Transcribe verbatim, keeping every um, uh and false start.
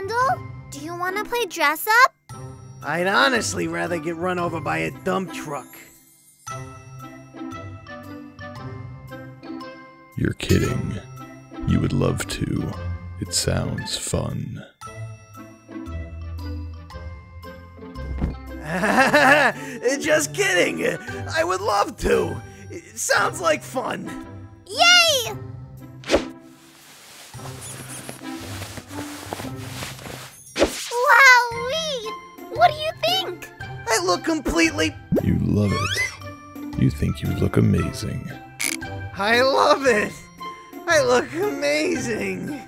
Randal, do you want to play dress up? I'd honestly rather get run over by a dump truck. You're kidding. You would love to. It sounds fun. Just kidding. I would love to. It sounds like fun. Yay! Wowee! What do you think? I look completely... You love it. You think you look amazing. I love it. I look amazing.